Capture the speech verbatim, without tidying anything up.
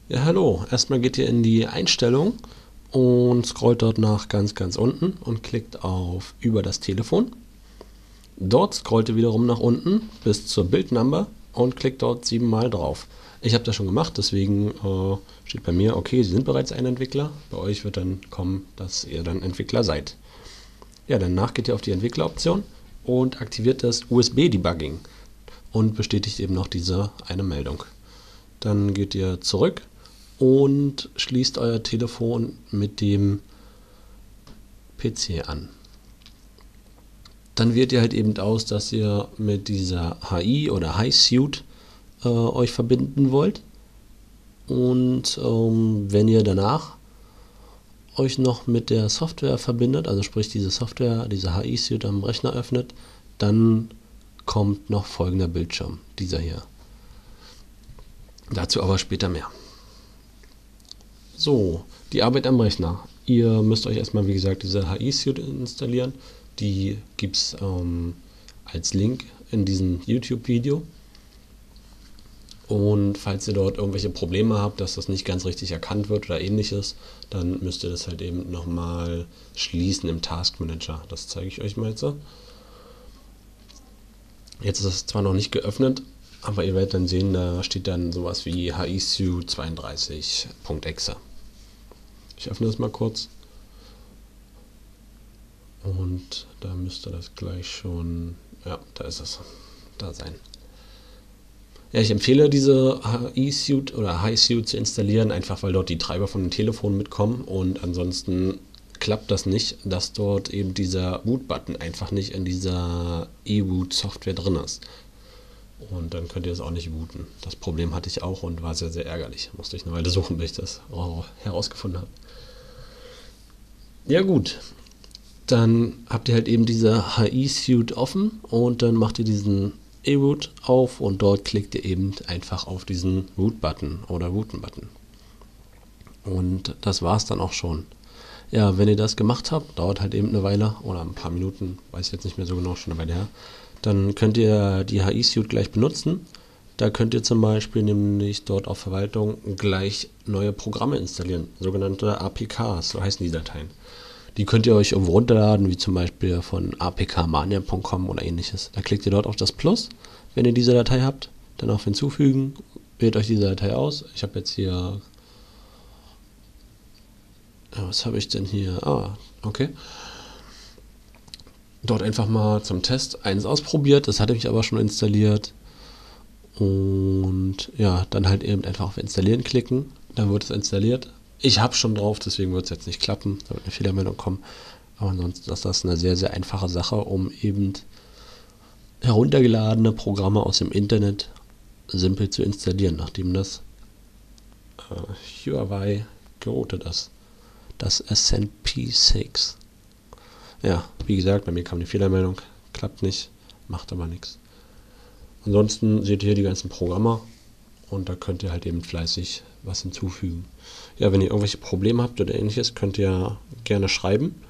Ja, hallo. Erstmal geht ihr in die Einstellung und scrollt dort nach ganz, ganz unten und klickt auf Über das Telefon. Dort scrollt ihr wiederum nach unten bis zur Bildnummer und klickt dort siebenmal drauf. Ich habe das schon gemacht, deswegen äh, steht bei mir, okay, Sie sind bereits ein Entwickler. Bei euch wird dann kommen, dass ihr dann Entwickler seid. Ja, danach geht ihr auf die Entwickleroption und aktiviert das U S B-Debugging und bestätigt eben noch diese eine Meldung. Dann geht ihr zurück und schließt euer Telefon mit dem P C an. Dann wählt ihr halt eben aus, dass ihr mit dieser H I oder HiSuite äh, euch verbinden wollt. Und ähm, wenn ihr danach euch noch mit der Software verbindet, also sprich diese Software, diese HiSuite am Rechner öffnet, dann kommt noch folgender Bildschirm, dieser hier. Dazu aber später mehr. So, die Arbeit am Rechner. Ihr müsst euch erstmal, wie gesagt, diese HiSuite installieren. Die gibt es ähm, als Link in diesem YouTube-Video. Und falls ihr dort irgendwelche Probleme habt, dass das nicht ganz richtig erkannt wird oder ähnliches, dann müsst ihr das halt eben nochmal schließen im Task Manager. Das zeige ich euch mal jetzt. Jetzt ist es zwar noch nicht geöffnet, aber ihr werdet dann sehen, da steht dann sowas wie HiSuite zweiunddreißig.exe. Ich öffne das mal kurz. Und da müsste das gleich schon, ja, da ist es, da sein. Ja, ich empfehle diese HiSuite oder HiSuite zu installieren, einfach weil dort die Treiber von dem Telefon mitkommen und ansonsten klappt das nicht, dass dort eben dieser Boot-Button einfach nicht in dieser eBoot-Software drin ist. Und dann könnt ihr es auch nicht booten. Das Problem hatte ich auch und war sehr, sehr ärgerlich. Musste ich eine Weile suchen, bis ich das herausgefunden habe. Ja gut, dann habt ihr halt eben diese HiSuite offen und dann macht ihr diesen eBoot auf und dort klickt ihr eben einfach auf diesen Root-Button oder Rooten-Button. Und das war es dann auch schon. Ja, wenn ihr das gemacht habt, dauert halt eben eine Weile oder ein paar Minuten, weiß ich jetzt nicht mehr so genau, schon eine Weile her, dann könnt ihr die HiSuite gleich benutzen. Da könnt ihr zum Beispiel nämlich dort auf Verwaltung gleich neue Programme installieren, sogenannte A P Ks, so heißen die Dateien. Die könnt ihr euch irgendwo runterladen, wie zum Beispiel von a p k mania punkt com oder ähnliches. Da klickt ihr dort auf das Plus, wenn ihr diese Datei habt, dann auf Hinzufügen, wählt euch diese Datei aus. Ich habe jetzt hier, ja, was habe ich denn hier? Ah, okay. Dort einfach mal zum Test eins ausprobiert, das hatte ich aber schon installiert. Und ja, dann halt eben einfach auf Installieren klicken, dann wird es installiert. Ich habe schon drauf, deswegen wird es jetzt nicht klappen, da wird eine Fehlermeldung kommen. Aber ansonsten ist das eine sehr, sehr einfache Sache, um eben heruntergeladene Programme aus dem Internet simpel zu installieren, nachdem das äh, Huawei geroutet ist. Das S N P sechs. Ja, wie gesagt, bei mir kam die Fehlermeldung, klappt nicht, macht aber nichts. Ansonsten seht ihr hier die ganzen Programme und da könnt ihr halt eben fleißig was hinzufügen. Ja, wenn ihr irgendwelche Probleme habt oder ähnliches, könnt ihr gerne schreiben.